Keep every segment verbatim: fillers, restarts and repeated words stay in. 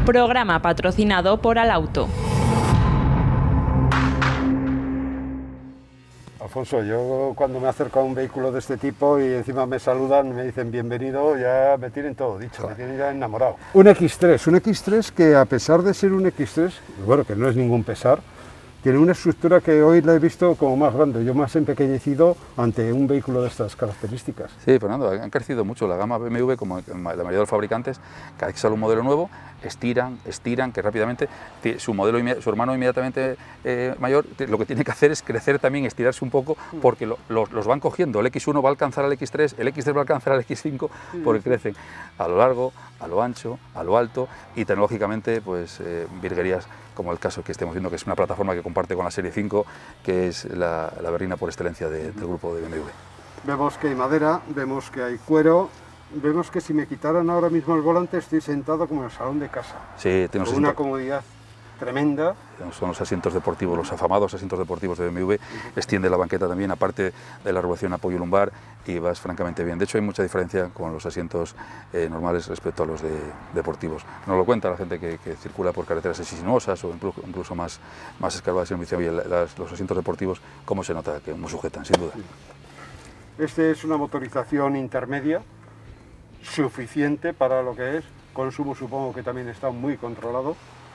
Programa patrocinado por Alauto. Alfonso, yo cuando me acerco a un vehículo de este tipo y encima me saludan, me dicen bienvenido, ya me tienen todo dicho, me tienen ya enamorado. Un equis tres, un equis tres que a pesar de ser un equis tres, bueno, que no es ningún pesar, tiene una estructura que hoy la he visto como más grande, yo más empequeñecido ante un vehículo de estas características. Sí, Fernando, han crecido mucho la gama B M W, como la mayoría de los fabricantes, cada vez que sale un modelo nuevo, estiran, estiran, que rápidamente, su modelo, su hermano inmediatamente eh, mayor, lo que tiene que hacer es crecer también, estirarse un poco, porque lo, los, los van cogiendo, el equis uno va a alcanzar al equis tres, el equis tres va a alcanzar al equis cinco, porque crecen a lo largo, a lo ancho, a lo alto, y tecnológicamente, pues, eh, virguerías, como el caso que estemos viendo, que es una plataforma que comparte con la serie cinco, que es la, la berlina por excelencia de, del grupo de B M W. Vemos que hay madera, vemos que hay cuero, vemos que si me quitaran ahora mismo el volante estoy sentado como en el salón de casa. Sí, con una comodidad tremenda. Son los asientos deportivos, los afamados asientos deportivos de B M W, extiende la banqueta también, aparte de la regulación apoyo lumbar, y vas francamente bien. De hecho hay mucha diferencia con los asientos eh, normales respecto a los de, deportivos. Nos lo cuenta la gente que, que circula por carreteras sinuosas o incluso, incluso más, más escarbadas, y me dice, oye, las, los asientos deportivos, ¿cómo se nota? Que me sujetan, sin duda. Este es una motorización intermedia, suficiente para lo que es, consumo supongo que también está muy controlado.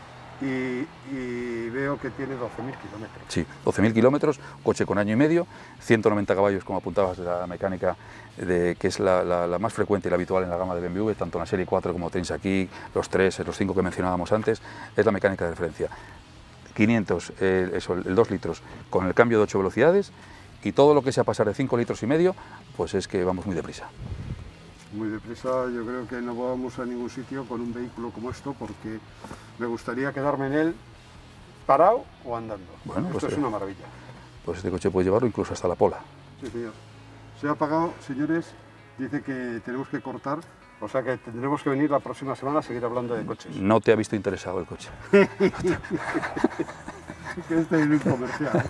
Y, y veo que tiene doce mil kilómetros. Sí, doce mil kilómetros, coche con año y medio, ciento noventa caballos, como apuntabas, de la mecánica, de, que es la, la, la más frecuente y la habitual en la gama de B M W, tanto en la serie cuatro como tenéis aquí, los tres, los cinco que mencionábamos antes, es la mecánica de referencia. quinientos, eh, eso, el dos litros, con el cambio de ocho velocidades, y todo lo que sea pasar de cinco litros y medio, pues es que vamos muy deprisa. Muy deprisa, yo creo que no vamos a ningún sitio con un vehículo como esto, porque me gustaría quedarme en él parado o andando. Bueno, esto pues, es una maravilla. Pues este coche puede llevarlo incluso hasta la Pola. Sí, señor. Se ha apagado, señores, dice que tenemos que cortar, o sea que tendremos que venir la próxima semana a seguir hablando de coches. No te ha visto interesado el coche. Que este es un comercial.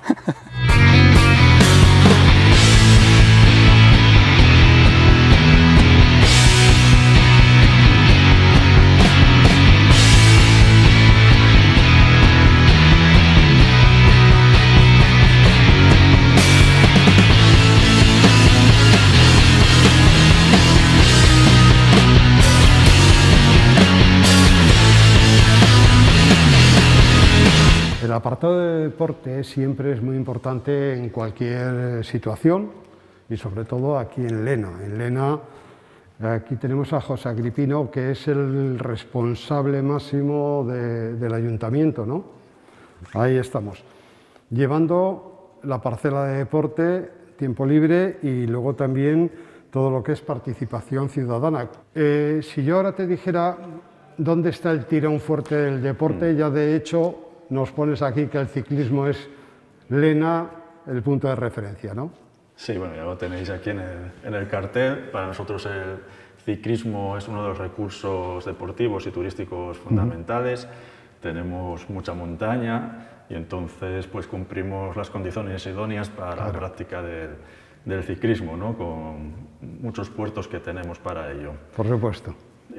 El apartado de deporte siempre es muy importante en cualquier situación y sobre todo aquí en Lena. En Lena aquí tenemos a José Agripino, que es el responsable máximo de, del ayuntamiento, ¿no? Ahí estamos, llevando la parcela de deporte, tiempo libre y luego también todo lo que es participación ciudadana. Eh, si yo ahora te dijera dónde está el tirón fuerte del deporte, ya de hecho nos pones aquí que el ciclismo es Lena el punto de referencia, ¿no? Sí, bueno, ya lo tenéis aquí en el, en el cartel. Para nosotros el ciclismo es uno de los recursos deportivos y turísticos fundamentales. Uh-huh. Tenemos mucha montaña y entonces pues cumplimos las condiciones idóneas para claro. la práctica del, del ciclismo, ¿no? Con muchos puertos que tenemos para ello. Por supuesto.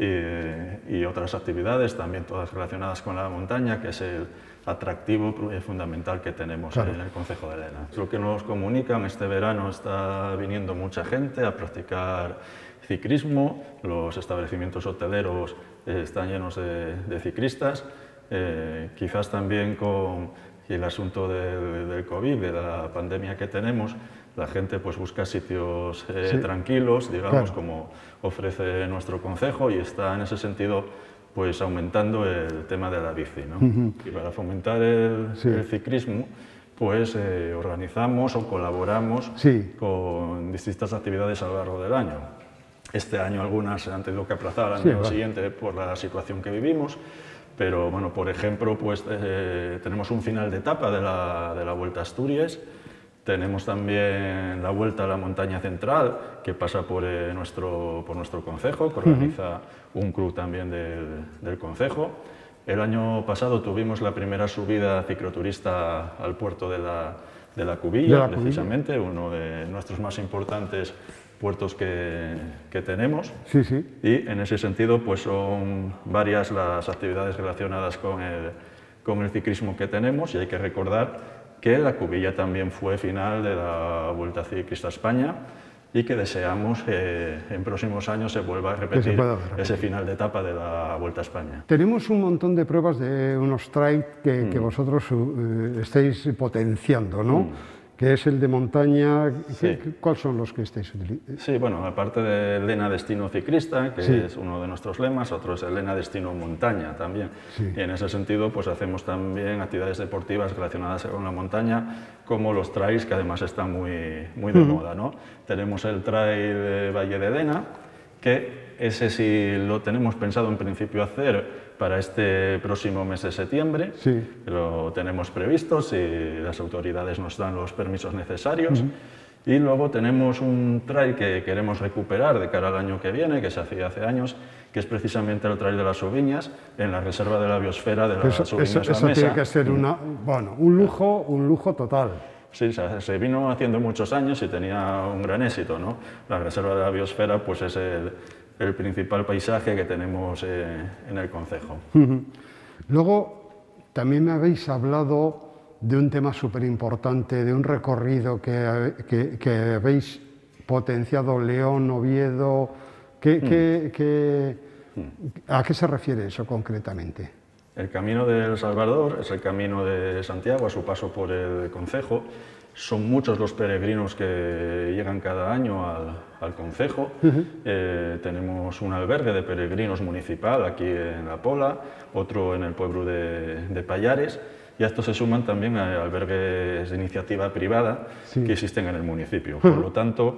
Y, y otras actividades también todas relacionadas con la montaña, que es el atractivo fundamental que tenemos claro. en el concejo de Lena. Lo que nos comunican, este verano está viniendo mucha gente a practicar ciclismo, los establecimientos hoteleros eh, están llenos de, de ciclistas, eh, quizás también con el asunto de, del COVID, de la pandemia que tenemos, la gente pues busca sitios eh, sí. tranquilos, digamos, claro. como ofrece nuestro concejo, y está en ese sentido pues aumentando el tema de la bici, ¿no? Uh-huh. Y para fomentar el, sí. el ciclismo, pues eh, organizamos o colaboramos sí. con distintas actividades a lo largo del año. Este año algunas se han tenido que aplazar al sí, año vale. siguiente por la situación que vivimos, pero bueno, por ejemplo, pues eh, tenemos un final de etapa de la, de la Vuelta a Asturias. Tenemos también la Vuelta a la Montaña Central, que pasa por, eh, nuestro, por nuestro concejo, que organiza uh-huh. un club también del, del concejo. El año pasado tuvimos la primera subida cicloturista al puerto de la, de la Cubilla, de la precisamente, Cubilla. Uno de nuestros más importantes puertos que, que tenemos. Sí, sí. Y en ese sentido pues son varias las actividades relacionadas con el, con el ciclismo que tenemos, y hay que recordar que la Cubilla también fue final de la Vuelta Ciclista a España y que deseamos que en próximos años se vuelva a repetir, repetir ese final de etapa de la Vuelta a España. Tenemos un montón de pruebas de unos trails que, mm. que vosotros uh, estáis potenciando, ¿no? Mm. Que es el de montaña. Sí. ¿Cuáles son los que estáis utilizando? Sí, bueno, aparte del Lena Destino Ciclista, que sí. es uno de nuestros lemas, otro es el Lena Destino Montaña también. Sí. Y en ese sentido pues hacemos también actividades deportivas relacionadas con la montaña, como los trails, que además están muy, muy de uh-huh. moda, ¿no? Tenemos el trail de Valle de Lena, que ese sí lo tenemos pensado en principio hacer para este próximo mes de septiembre. Sí. Lo tenemos previsto si las autoridades nos dan los permisos necesarios. Uh-huh. Y luego tenemos un trail que queremos recuperar de cara al año que viene, que se hacía hace años, que es precisamente el trail de las Subiñas, en la reserva de la biosfera de las Subiñas eso, eso La Mesa. Tiene que ser una, bueno, un lujo, un lujo total. Sí, se vino haciendo muchos años y tenía un gran éxito, ¿no? La reserva de la biosfera pues es el, el principal paisaje que tenemos eh, en el concejo. Uh-huh. Luego, también me habéis hablado de un tema súper importante, de un recorrido que, que, que habéis potenciado, León, Oviedo. ¿Qué, mm. qué, qué, mm. ¿A qué se refiere eso concretamente? El Camino del Salvador es el camino de Santiago a su paso por el concejo. Son muchos los peregrinos que llegan cada año al, al concejo. Uh-huh. eh, tenemos un albergue de peregrinos municipal aquí en La Pola, otro en el pueblo de, de Pallares, y a estos se suman también a albergues de iniciativa privada sí. que existen en el municipio. Por lo tanto,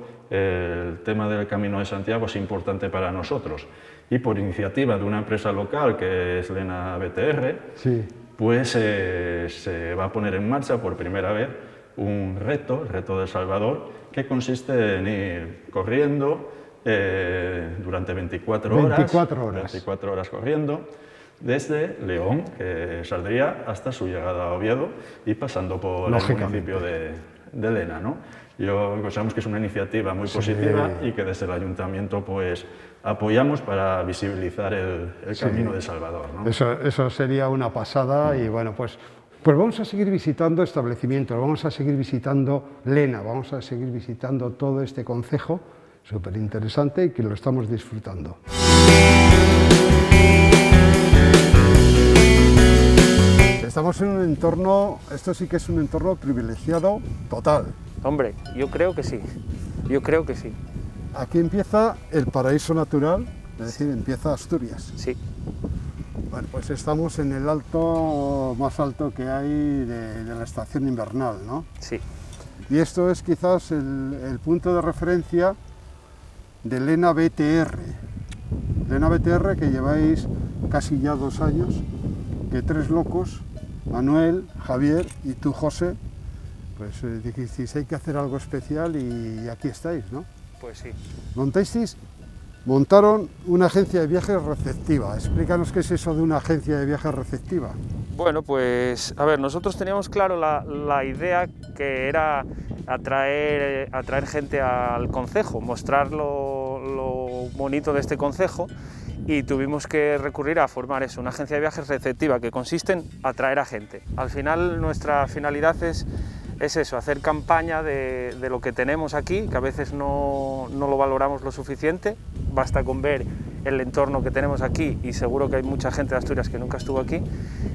el tema del Camino de Santiago es importante para nosotros. Y por iniciativa de una empresa local que es Lena B T R, sí. pues eh, se va a poner en marcha por primera vez un reto, el Reto del Salvador, que consiste en ir corriendo eh, durante veinticuatro horas, veinticuatro horas. veinticuatro horas corriendo, desde León, que saldría, hasta su llegada a Oviedo y pasando por el municipio de, de Lena, ¿no? Yo consideramos que es una iniciativa muy sí. positiva y que desde el Ayuntamiento pues, apoyamos para visibilizar el, el sí. Camino de Salvador, ¿no? Eso, eso sería una pasada y bueno, pues, pues vamos a seguir visitando establecimientos, vamos a seguir visitando Lena, vamos a seguir visitando todo este concejo, súper interesante y que lo estamos disfrutando. Estamos en un entorno, esto sí que es un entorno privilegiado total. Hombre, yo creo que sí, yo creo que sí. Aquí empieza el paraíso natural, es decir, empieza Asturias. Sí. Bueno, pues estamos en el alto más alto que hay de, de la estación invernal, ¿no? Sí. Y esto es quizás el, el punto de referencia de Lena B T R. Lena B T R que lleváis casi ya dos años, que tres locos, Manuel, Javier y tú, José, pues eh, dijisteis, hay que hacer algo especial y aquí estáis, ¿no? Pues sí. Montasteis, montaron una agencia de viajes receptiva. Explícanos qué es eso de una agencia de viajes receptiva. Bueno, pues, a ver, nosotros teníamos claro la, la idea que era atraer, atraer gente al concejo, mostrar lo, lo bonito de este concejo, y tuvimos que recurrir a formar eso, una agencia de viajes receptiva, que consiste en atraer a gente. Al final, nuestra finalidad es, es eso, hacer campaña de, de lo que tenemos aquí, que a veces no, no lo valoramos lo suficiente. Basta con ver el entorno que tenemos aquí, y seguro que hay mucha gente de Asturias que nunca estuvo aquí,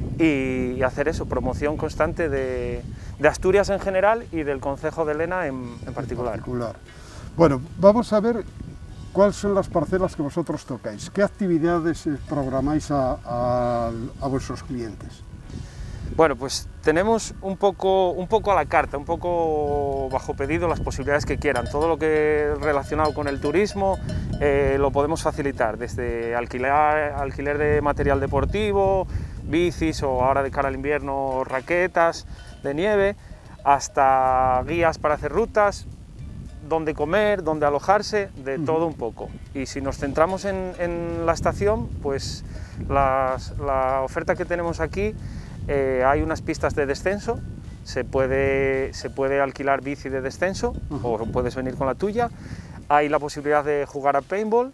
y, y hacer eso, promoción constante de, de Asturias en general y del concejo de Lena en, en particular. En particular. Bueno, vamos a ver cuáles son las parcelas que vosotros tocáis, qué actividades programáis a, a, a vuestros clientes. Bueno, pues tenemos un poco, un poco a la carta, un poco bajo pedido las posibilidades que quieran. Todo lo que es relacionado con el turismo eh, lo podemos facilitar, desde alquiler, alquiler de material deportivo, bicis o ahora de cara al invierno raquetas de nieve, hasta guías para hacer rutas, dónde comer, dónde alojarse, de uh-huh. todo un poco. Y si nos centramos en, en la estación, pues las, la oferta que tenemos aquí, eh, hay unas pistas de descenso, se puede, se puede alquilar bici de descenso, uh-huh. o puedes venir con la tuya. hay la posibilidad de jugar a paintball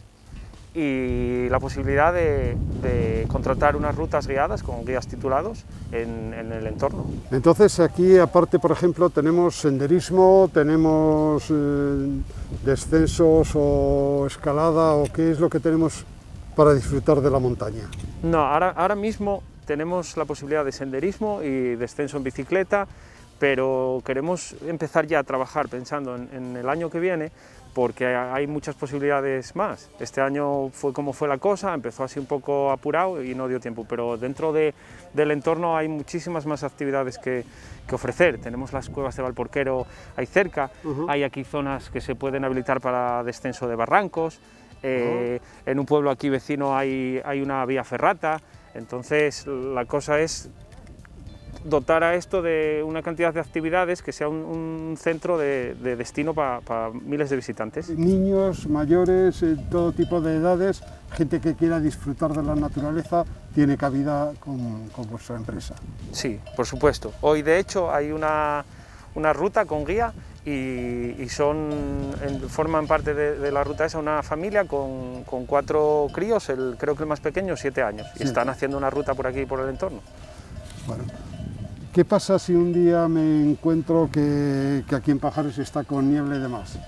y la posibilidad de, de contratar unas rutas guiadas con guías titulados en, en el entorno. Entonces aquí aparte, por ejemplo, tenemos senderismo, tenemos eh, descensos o escalada, o qué es lo que tenemos para disfrutar de la montaña. No, ahora, ahora mismo tenemos la posibilidad de senderismo y descenso en bicicleta, pero queremos empezar ya a trabajar pensando en, en el año que viene, porque hay muchas posibilidades más. Este año fue como fue la cosa, empezó así un poco apurado y no dio tiempo, pero dentro de, del entorno hay muchísimas más actividades que, que ofrecer. Tenemos las cuevas de Valporquero ahí cerca, uh-huh. Hay aquí zonas que se pueden habilitar para descenso de barrancos, eh, uh-huh. En un pueblo aquí vecino hay, hay una vía ferrata, entonces la cosa es dotar a esto de una cantidad de actividades que sea un, un centro de, de destino para pa miles de visitantes. Niños, mayores, eh, todo tipo de edades, gente que quiera disfrutar de la naturaleza, tiene cabida con, con vuestra empresa. Sí, por supuesto. Hoy de hecho hay una, una ruta con guía y, y son, en, forman parte de, de la ruta esa una familia con, con cuatro críos, el, creo que el más pequeño siete años, y sí. Están haciendo una ruta por aquí, por el entorno. Bueno. ¿Qué pasa si un día me encuentro que, que aquí en Pajares está con niebla y demás?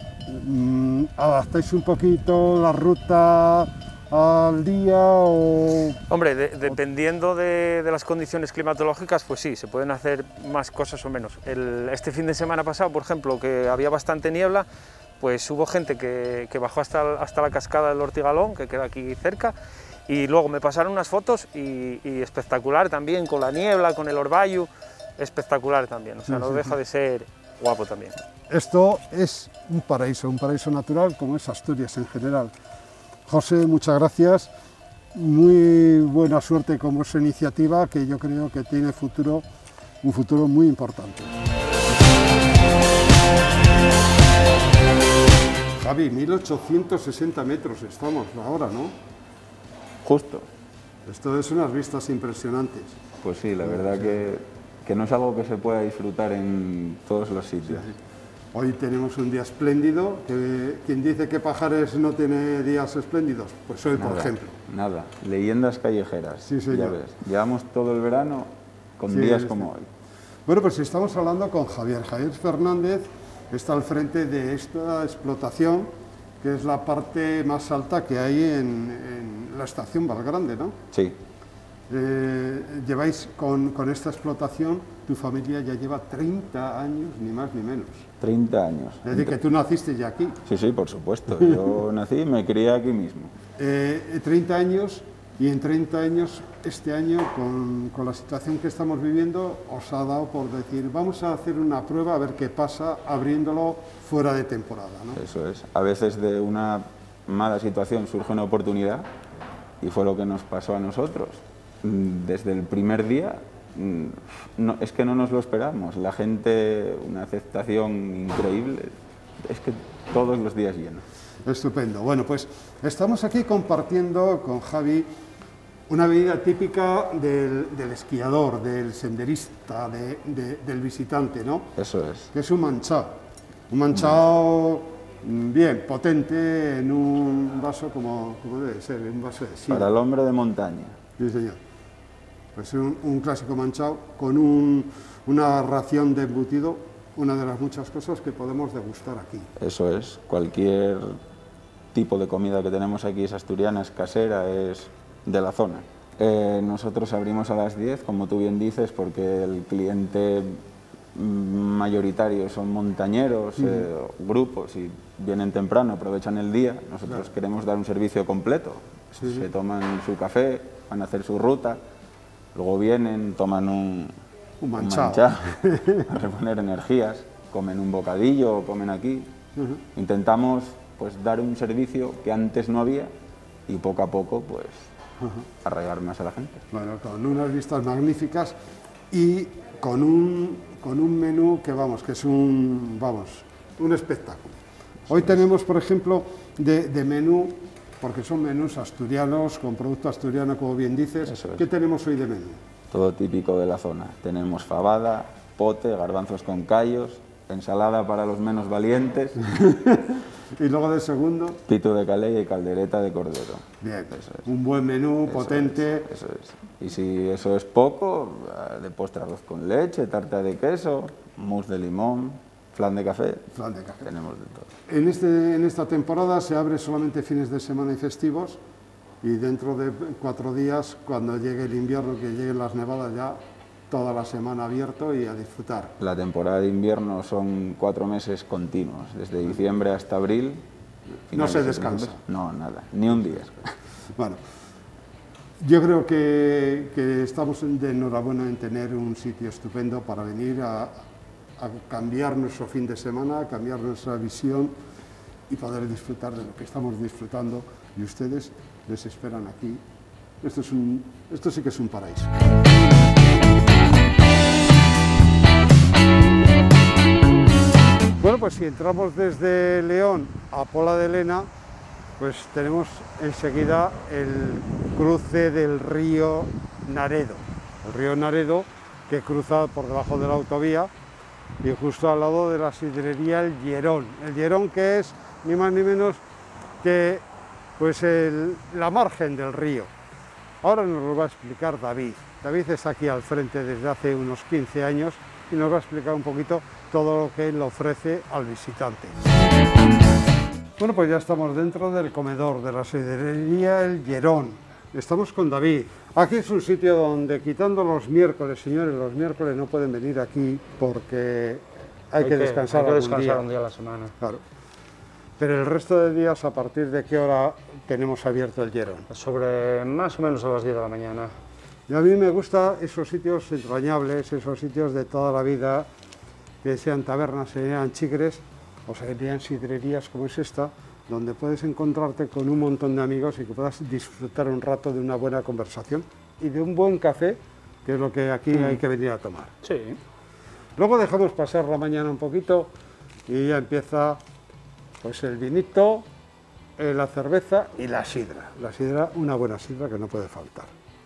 ¿Adaptáis un poquito la ruta al día o...? Hombre, de, dependiendo de, de las condiciones climatológicas, pues sí, se pueden hacer más cosas o menos. El, este fin de semana pasado, por ejemplo, que había bastante niebla, pues hubo gente que, que bajó hasta, hasta la cascada del Ortigalón, que queda aquí cerca, y luego me pasaron unas fotos y, y espectacular también, con la niebla, con el orvallo, espectacular también, o sea, no deja de ser guapo también. Esto es un paraíso, un paraíso natural como es Asturias en general. José, muchas gracias, muy buena suerte con vuestra iniciativa, que yo creo que tiene futuro, un futuro muy importante. Javi, mil ochocientos sesenta metros estamos ahora, ¿no? Justo. Esto es unas vistas impresionantes. Pues sí, la verdad que, que no es algo que se pueda disfrutar en todos los sitios. Sí, sí. Hoy tenemos un día espléndido, que quien dice que Pajares no tiene días espléndidos, pues hoy, nada, por ejemplo. Nada, leyendas callejeras, sí, señor. Ya ves, llevamos todo el verano con sí, días sí. como hoy. Bueno, pues estamos hablando con Javier. Javier Fernández está al frente de esta explotación, que es la parte más alta que hay en, en la estación Valgrande, ¿no? Sí. Eh, lleváis con, con esta explotación, tu familia ya lleva treinta años, ni más ni menos. treinta años. Es decir, que tú naciste ya aquí. Sí, sí, por supuesto. Yo nací y me crié aquí mismo. Eh, treinta años, y en treinta años, este año, con, con la situación que estamos viviendo, os ha dado por decir, vamos a hacer una prueba a ver qué pasa abriéndolo fuera de temporada, ¿no? Eso es. A veces de una mala situación surge una oportunidad y fue lo que nos pasó a nosotros. Desde el primer día, no, es que no nos lo esperamos. La gente, una aceptación increíble, es que todos los días llenos. Estupendo. Bueno, pues estamos aquí compartiendo con Javi una vida típica del, del esquiador, del senderista, de, de, del visitante, ¿no? Eso es. Que es un manchao. Un manchao bien potente en un vaso como, como debe ser, un vaso de sidra. Para el hombre de montaña. Sí, señor. Pues un, un clásico manchao con un, una ración de embutido, una de las muchas cosas que podemos degustar aquí. Eso es. Cualquier tipo de comida que tenemos aquí es asturiana, es casera, es de la zona. Eh, nosotros abrimos a las diez, como tú bien dices, porque el cliente mayoritario son montañeros, uh-huh. eh, grupos, y vienen temprano, aprovechan el día. Nosotros claro. queremos dar un servicio completo. Sí, se sí. toman su café, van a hacer su ruta, luego vienen, toman un, un manchao, un manchao a reponer energías, comen un bocadillo, comen aquí. Uh-huh. Intentamos pues dar un servicio que antes no había y poco a poco pues uh-huh. arraigar más a la gente. Bueno, con unas vistas magníficas y con un, con un menú que vamos, que es un, vamos, un espectáculo. Hoy tenemos, por ejemplo, de, de menú, porque son menús asturianos, con producto asturiano, como bien dices. Eso es. ¿Qué tenemos hoy de menú? Todo típico de la zona. Tenemos fabada, pote, garbanzos con callos, ensalada para los menos valientes Y luego de segundo, pitu de calella y caldereta de cordero. bien, Eso es. un buen menú, Eso potente. es, eso es. Y si eso es poco, de postre arroz con leche, tarta de queso, mousse de limón, flan de café. Flan de café. Tenemos de todo. En, este, en esta temporada se abre solamente fines de semana y festivos, y dentro de cuatro días, cuando llegue el invierno, que lleguen las nevadas, ya toda la semana abierto y a disfrutar. La temporada de invierno son cuatro meses continuos, desde diciembre hasta abril. No se finales de descansa. diciembre. No, nada, ni un día. Bueno, yo creo que, que estamos de enhorabuena en tener un sitio estupendo para venir a, a cambiar nuestro fin de semana, a cambiar nuestra visión y poder disfrutar de lo que estamos disfrutando, y ustedes les esperan aquí. Esto, es un, esto sí que es un paraíso. Bueno, pues si entramos desde León a Pola de Lena, pues tenemos enseguida el cruce del río Naredo. El río Naredo, que cruza por debajo de la autovía y justo al lado de la sidrería El Llerón. El Llerón, que es ni más ni menos que pues el, la margen del río. Ahora nos lo va a explicar David. David está aquí al frente desde hace unos quince años y nos va a explicar un poquito todo lo que él ofrece al visitante. Bueno, pues ya estamos dentro del comedor de la sidrería El Llerón. Estamos con David. Aquí es un sitio donde, quitando los miércoles, señores, los miércoles no pueden venir aquí porque hay, hay que, que descansar, hay que algún descansar día. un día a la semana. Claro. Pero el resto de días, ¿a partir de qué hora tenemos abierto el Llerón? Sobre más o menos a las diez de la mañana. Y a mí me gustan esos sitios entrañables, esos sitios de toda la vida, que sean tabernas, sean chigres, o serían sidrerías como es esta, donde puedes encontrarte con un montón de amigos y que puedas disfrutar un rato de una buena conversación y de un buen café, que es lo que aquí mm. hay que venir a tomar. Sí. Luego dejamos pasar la mañana un poquito y ya empieza pues el vinito, eh, la cerveza y la sidra. La sidra, una buena sidra que no puede faltar.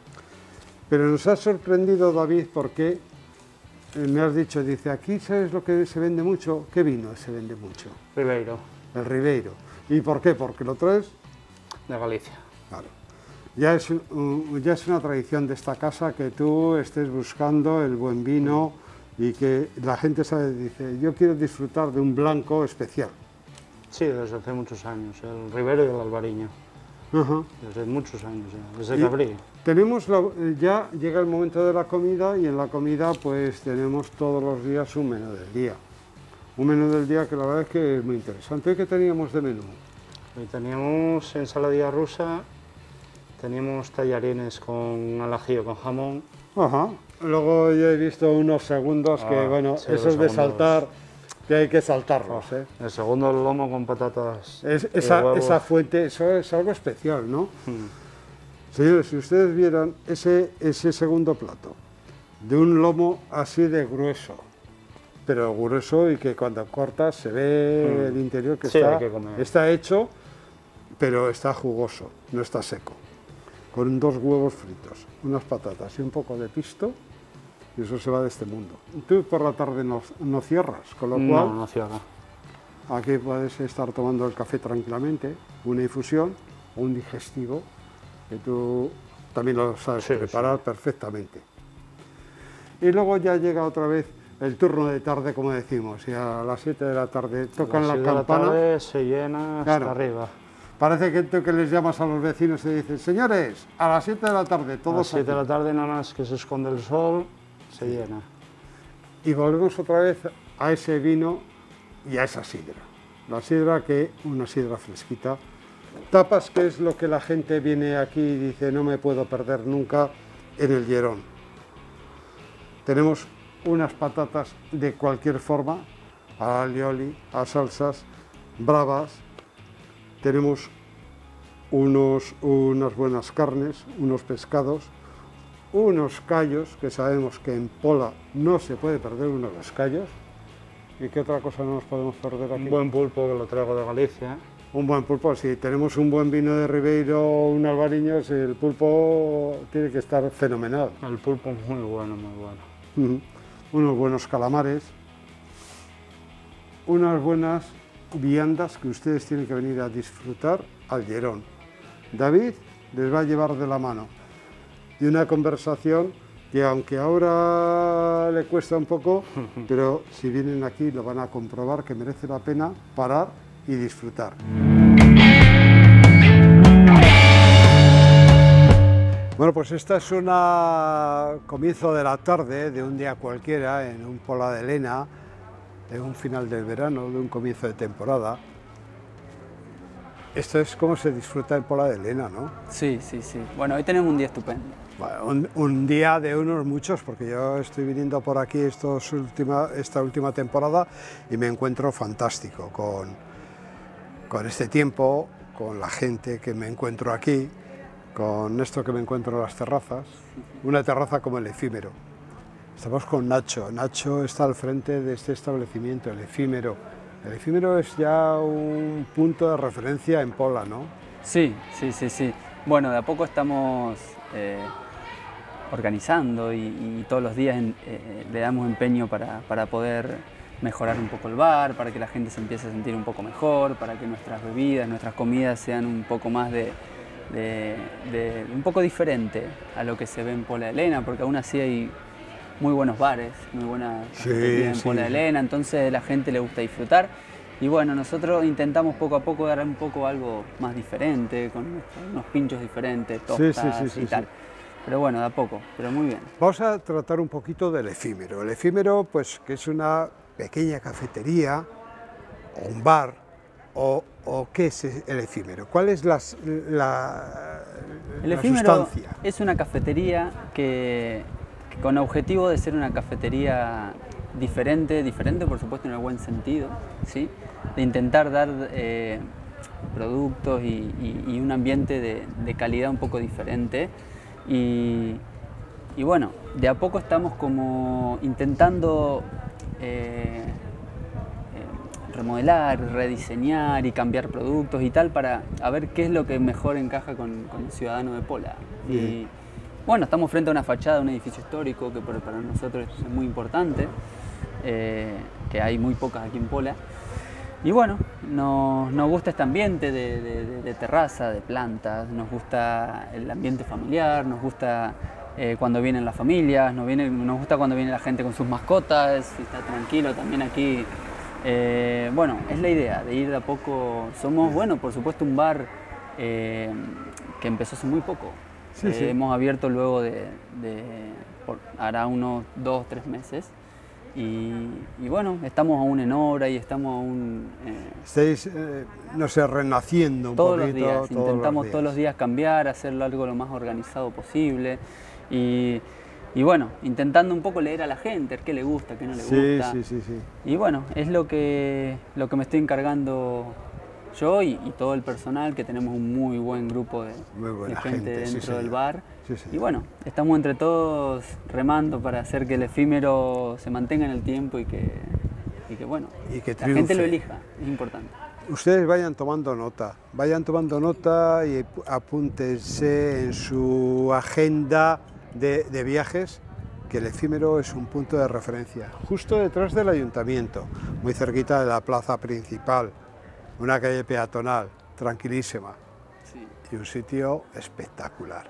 Pero nos ha sorprendido, David, porque eh, me has dicho, dice, aquí ¿sabes lo que se vende mucho? ¿Qué vino se vende mucho? Ribeiro. El Ribeiro. ¿Y por qué? Porque lo traes de Galicia. Claro. Ya es, un, ya es una tradición de esta casa que tú estés buscando el buen vino y que la gente sabe, dice, yo quiero disfrutar de un blanco especial. Sí, desde hace muchos años, el Ribeiro y el Albariño. Uh-huh. Desde muchos años ya, desde que abrí. Tenemos la, ya llega el momento de la comida y en la comida pues tenemos todos los días un menú del día. Un menú del día que la verdad es que es muy interesante. ¿Hoy qué teníamos de menú? Hoy teníamos ensaladilla rusa, teníamos tallarines con al ajillo con jamón. Ajá. Luego yo he visto unos segundos ah, que, bueno, sí, esos de saltar, que hay que saltarlos. Oh, ¿eh? El segundo, el lomo con patatas. Es, esa, esa fuente, eso es algo especial, ¿no? Hmm. Señores, si ustedes vieran ese, ese segundo plato, de un lomo así de grueso, pero grueso y que cuando cortas se ve hmm. el interior que, sí, está, que está hecho, pero está jugoso, no está seco. Con dos huevos fritos, unas patatas y un poco de pisto, y eso se va de este mundo. Tú por la tarde no, no cierras, con lo no, cual no cierra. Aquí puedes estar tomando el café tranquilamente, una infusión o un digestivo, que tú también lo sabes sí, preparar sí. perfectamente. Y luego ya llega otra vez el turno de tarde, como decimos, y a las siete de la tarde tocan la campana. A las siete de la tarde se llena hasta claro. arriba. Parece que tú que les llamas a los vecinos y dices, señores, a las siete de la tarde, todos A las siete de la tarde, nada más que se esconde el sol, se llena. Y volvemos otra vez a ese vino y a esa sidra. La sidra, que una sidra fresquita. Tapas, que es lo que la gente viene aquí y dice, no me puedo perder nunca en el Llerón. Tenemos unas patatas de cualquier forma, a alioli, a salsas, bravas. Tenemos unos, unas buenas carnes, unos pescados, unos callos, que sabemos que en Pola no se puede perder uno de los callos. ¿Y qué otra cosa no nos podemos perder aquí? Un buen pulpo, que lo traigo de Galicia. Un buen pulpo, si tenemos un buen vino de Ribeiro o un Albariños, el pulpo tiene que estar fenomenal. El pulpo es muy bueno, muy bueno. Uh-huh. Unos buenos calamares, unas buenas viandas que ustedes tienen que venir a disfrutar al Llerón. David les va a llevar de la mano y una conversación que, aunque ahora le cuesta un poco, pero si vienen aquí lo van a comprobar que merece la pena parar y disfrutar. Bueno, pues esta es un comienzo de la tarde de un día cualquiera en un Pola de Lena, de un final del verano, de un comienzo de temporada. Esto es como se disfruta en Pola de Lena, ¿no? Sí, sí, sí. Bueno, hoy tenemos un día estupendo. Bueno, un, un día de unos muchos, porque yo estoy viniendo por aquí estos última, esta última temporada y me encuentro fantástico con, con este tiempo, con la gente que me encuentro aquí, con esto que me encuentro en las terrazas, una terraza como el Efímero. Estamos con Nacho, Nacho está al frente de este establecimiento, el Efímero. El Efímero es ya un punto de referencia en Pola, ¿no? Sí, sí, sí, sí. Bueno, de a poco estamos eh, organizando y, y todos los días en, eh, le damos empeño para, para poder mejorar un poco el bar, para que la gente se empiece a sentir un poco mejor, para que nuestras bebidas, nuestras comidas sean un poco más de... De, de, un poco diferente a lo que se ve en Pola de Lena, porque aún así hay muy buenos bares, muy buena cafetería en sí, Pola de Lena, entonces a la gente le gusta disfrutar y bueno, nosotros intentamos poco a poco dar un poco algo más diferente, con unos pinchos diferentes, tostas sí, sí, sí, y sí, tal. Sí. Pero bueno, de a poco, pero muy bien. Vamos a tratar un poquito del Efímero. El Efímero, pues, que es una pequeña cafetería o un bar. O, ¿O qué es el Efímero? ¿Cuál es las, la, el la Efímero sustancia? Es una cafetería que, que con objetivo de ser una cafetería diferente, diferente por supuesto en el buen sentido, ¿sí? De intentar dar eh, productos y, y, y un ambiente de, de calidad un poco diferente y, y bueno, de a poco estamos como intentando eh, remodelar, rediseñar y cambiar productos y tal para a ver qué es lo que mejor encaja con, con el ciudadano de Pola. Bien. Y bueno, estamos frente a una fachada de un edificio histórico que para nosotros es muy importante, eh, que hay muy pocas aquí en Pola. Y bueno, nos, nos gusta este ambiente de, de, de terraza, de plantas, nos gusta el ambiente familiar, nos gusta eh, cuando vienen las familias, nos, viene, nos gusta cuando viene la gente con sus mascotas, está tranquilo también aquí. Eh, bueno, es la idea de ir de a poco. Somos, bueno, por supuesto un bar eh, que empezó hace muy poco. Sí, eh, sí. Hemos abierto luego de, de por, hará unos dos o tres meses. Y, y bueno, estamos aún en obra y estamos aún... Eh, Estáis, eh, no sé, renaciendo un todos poquito. los días, todos intentamos los días. todos los días cambiar, hacerlo algo lo más organizado posible. Y, Y bueno, intentando un poco leer a la gente, qué le gusta, qué no le sí, gusta. Sí, sí, sí. Y bueno, es lo que, lo que me estoy encargando yo y, y todo el personal, que tenemos un muy buen grupo de, muy buena de gente, gente dentro sí, del señor. bar. Sí, señor. Y bueno, estamos entre todos remando para hacer que el Efímero se mantenga en el tiempo y que, y que bueno, y que la gente lo elija, es importante. Ustedes vayan tomando nota, vayan tomando nota y apúntense en su agenda de, de viajes, que el Efímero es un punto de referencia, justo detrás del ayuntamiento, muy cerquita de la plaza principal, una calle peatonal, tranquilísima, Sí. y un sitio espectacular.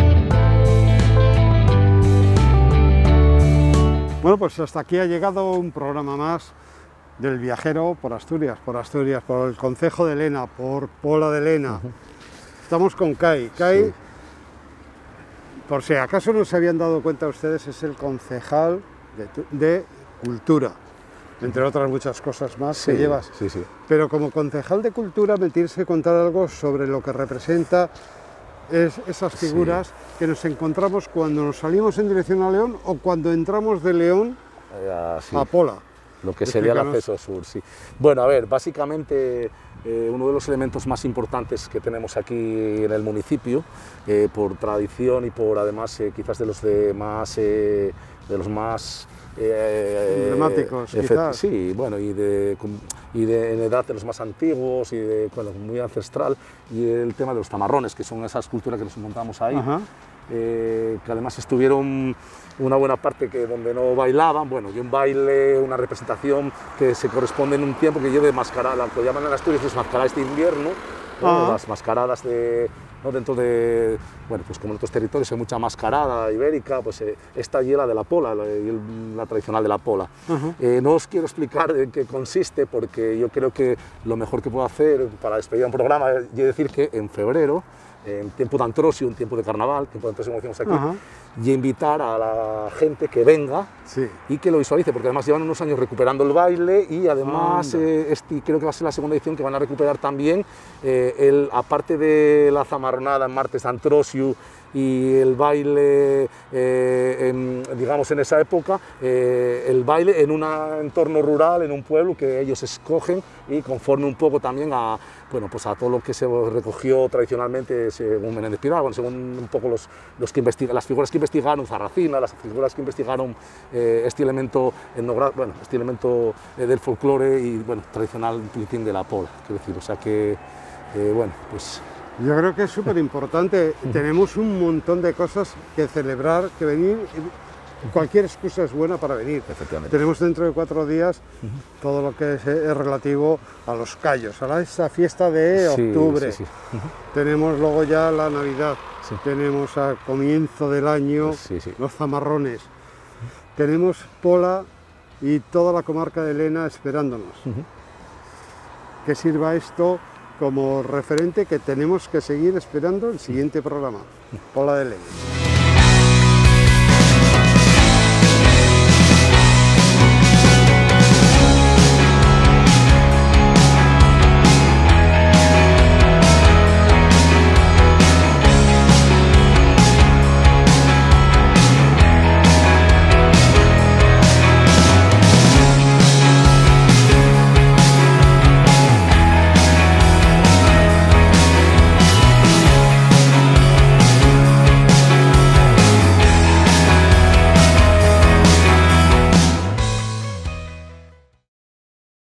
Bueno, pues hasta aquí ha llegado un programa más del viajero por Asturias, por Asturias, por el concejo de Lena, por Pola de Lena. Uh-huh. Estamos con Kai. Kai, sí. Por si acaso no se habían dado cuenta ustedes, es el concejal de, de Cultura, entre otras muchas cosas más sí, que llevas. Sí, sí. Pero como concejal de Cultura me tienes que contar algo sobre lo que representa es esas figuras sí. que nos encontramos cuando nos salimos en dirección a León o cuando entramos de León uh, sí. a Pola. Lo que sería el acceso sur, sí. Bueno, a ver, básicamente eh, uno de los elementos más importantes que tenemos aquí en el municipio, eh, por tradición y por además eh, quizás de los de más, eh, de los más eh, emblemáticos, quizás. Sí, bueno, y de, y de en edad de los más antiguos y de bueno, muy ancestral, y el tema de los tamarrones, que son esas culturas que nos montamos ahí. Ajá. eh, que además estuvieron una buena parte que donde no bailaban, bueno, y un baile, una representación que se corresponde en un tiempo que yo de mascarada, lo que llaman en Asturias es mascaradas de invierno, ¿no? Ah. Las mascaradas de, ¿no? Dentro de, bueno, pues como en otros territorios hay mucha mascarada ibérica, pues eh, esta allí la de la pola, la, la tradicional de la pola. Uh-huh. eh, no os quiero explicar en qué consiste, porque yo creo que lo mejor que puedo hacer para despedir un programa es decir que en febrero, en tiempo de Antrosio, en tiempo de carnaval, tiempo de Antrosio como decimos aquí, uh-huh. y invitar a la gente que venga sí. y que lo visualice, porque además llevan unos años recuperando el baile y además eh, este, creo que va a ser la segunda edición que van a recuperar también, eh, el, aparte de la zamarronada en martes de Antrosio y el baile, eh, en, digamos, en esa época, eh, el baile en un entorno rural, en un pueblo que ellos escogen y conforme un poco también a, bueno, pues a todo lo que se recogió tradicionalmente según Menéndez Pidal, bueno, según un poco los, los que investigan, las figuras que investigaron Zarracina, las figuras que investigaron eh, este elemento, bueno, este elemento eh, del folclore y bueno, tradicional Pitín de la Pola, quiero decir, o sea que, eh, bueno, pues... Yo creo que es súper importante, tenemos un montón de cosas que celebrar, que venir, cualquier excusa es buena para venir. Tenemos dentro de cuatro días uh-huh. todo lo que es, es relativo a los callos, a la, esa fiesta de octubre, sí, sí, sí. Uh-huh. tenemos luego ya la Navidad, sí. tenemos a comienzo del año sí, sí. los zamarrones, uh-huh. tenemos Pola y toda la comarca de Lena esperándonos. Uh-huh. Que sirva esto como referente que tenemos que seguir esperando el siguiente programa, Pola de Lena.